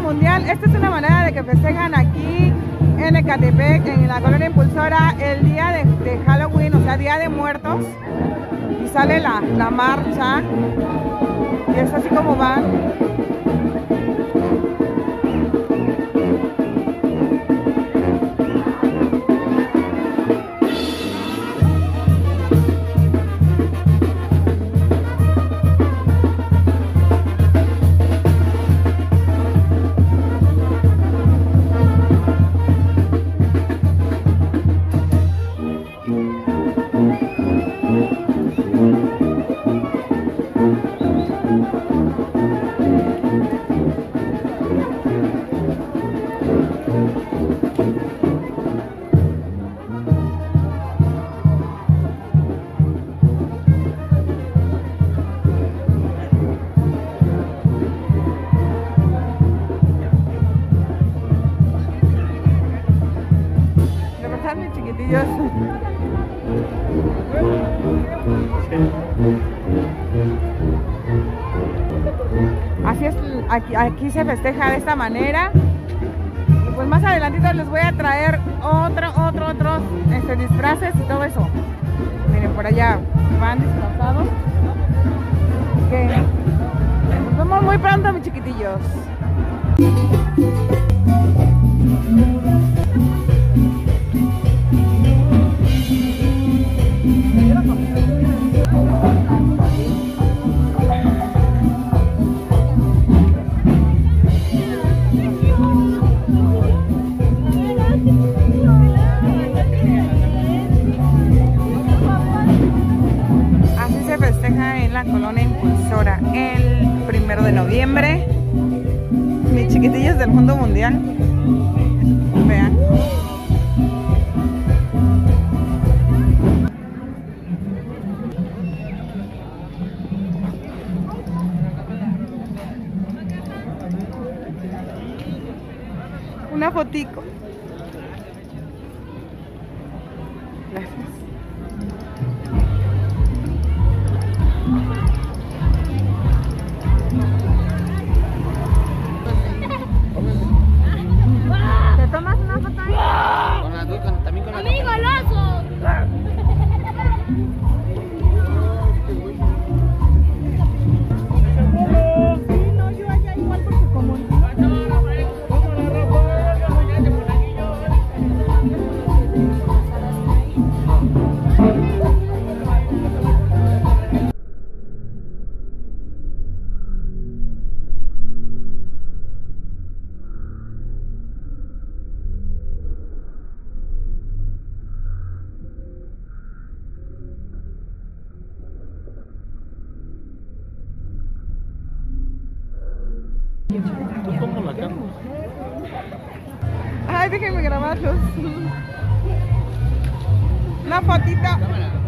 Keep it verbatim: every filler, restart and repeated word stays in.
Mundial. Esta es una manera de que festejan aquí en Ecatepec, en la colonia Impulsora, el día de, de Halloween, o sea, Día de Muertos. Y sale la, la marcha. Y es así como van. Mis chiquitillos. Así es, aquí, aquí se festeja de esta manera. Y pues más adelantito les voy a traer otro, otro, otros este, disfraces y todo eso. Miren, por allá van disfrazados. Que nos vemos muy pronto, mis chiquitillos. Así se festeja en la colonia Impulsora el primero de noviembre. Mis chiquitillos del mundo mundial. Vean. Una fotico. Gracias. ¿Te tomas una foto ahí? Con las dos, con, también con la ¡Amigo, goloso! Sí, no, yo allá igual porque como... ¿Tú cómo la cargas? Ay, déjenme grabarlos. Una fotita.